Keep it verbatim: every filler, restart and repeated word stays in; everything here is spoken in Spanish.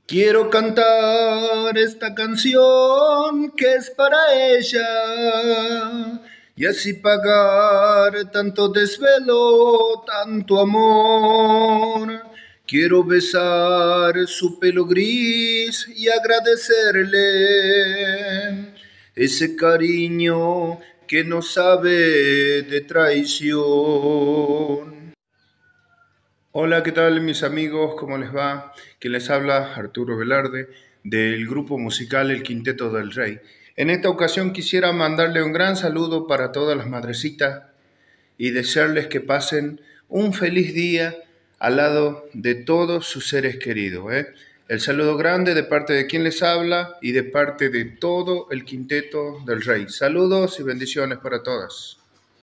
Quiero cantar esta canción que es para ella y así pagar tanto desvelo, tanto amor. Quiero besar su pelo gris y agradecerle ese cariño que no sabe de traición. Hola, ¿qué tal mis amigos? ¿Cómo les va? Quien les habla, Arturo Velarde, del grupo musical El Quinteto del Rey. En esta ocasión quisiera mandarle un gran saludo para todas las madrecitas y desearles que pasen un feliz día al lado de todos sus seres queridos. ¿eh? El saludo grande de parte de quien les habla y de parte de todo el Quinteto del Rey. Saludos y bendiciones para todas.